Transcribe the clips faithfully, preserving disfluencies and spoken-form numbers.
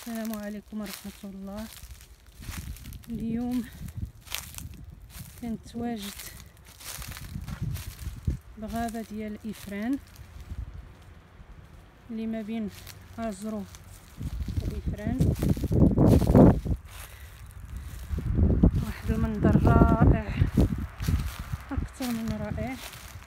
السلام عليكم ورحمة الله. اليوم كنت واجد بغابة ديال الإفران اللي ما بين أزرو والإفران. واحد المنظر رائع أكثر من رائع.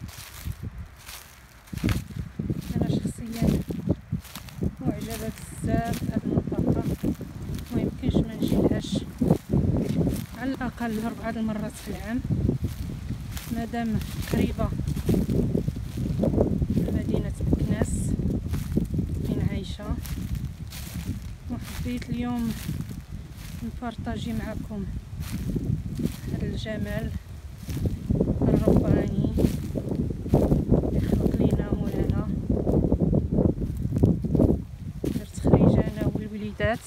أنا شخصيا معجبة بزاف بهاد المنطقة، ميمكنش منجيلهاش على الأقل أربعة المرات في العام، مادام قريبة لمدينة بكناس فين عايشة. وحبيت اليوم نبارطاجي معكم هذا الجمال الرباني اللي خلق لينا مولانا. درت خريجة أنا والوليدات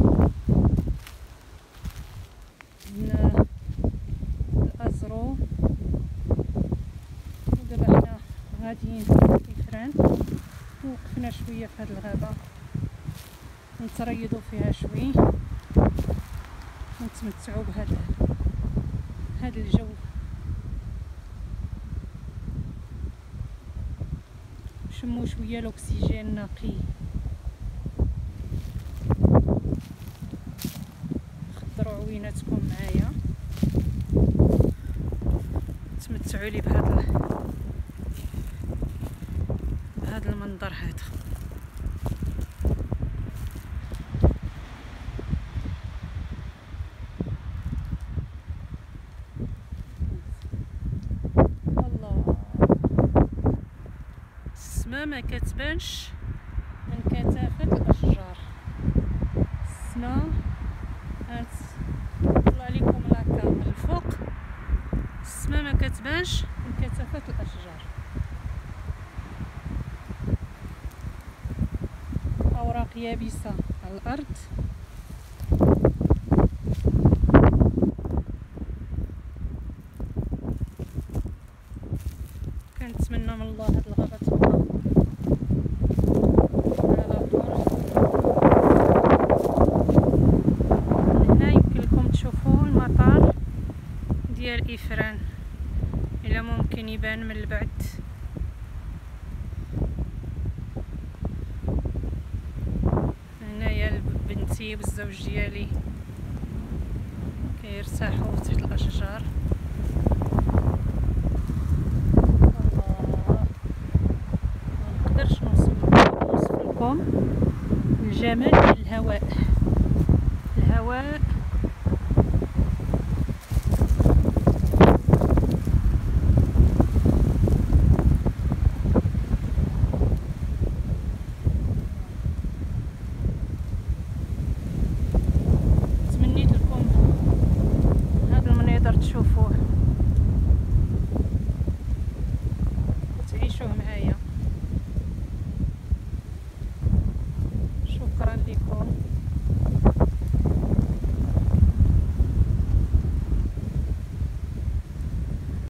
من الأزرو، ودابا حنا غاديين لإفران. وقفنا شوية في هاد الغابة نتريضوا فيها شوي ونتمتعوا بهذا هذا الجو. شموا شويه الاكسجين نقي. خضروا عويناتكم معايا، تمتعوا لي بهذا بهذا المنظر هذا. السما ما كتبانش من كثافة الأشجار. السما هانت طلع لكم لاكا من الفوق، السما ما كتبانش من كثافة الأشجار. أوراق يابسة على الأرض، كنتمنى من الله هاد الغابة تبقى على طول. هنا يمكن لكم تشوفوا المطار ديال إفران إلا ممكن يبان من البعد. هنايا بنتي والزوج ديالي كيرتاحوا تحت الأشجار. منقدرش نوصف نوصف لكم الجمال ديال الهواء. الهواء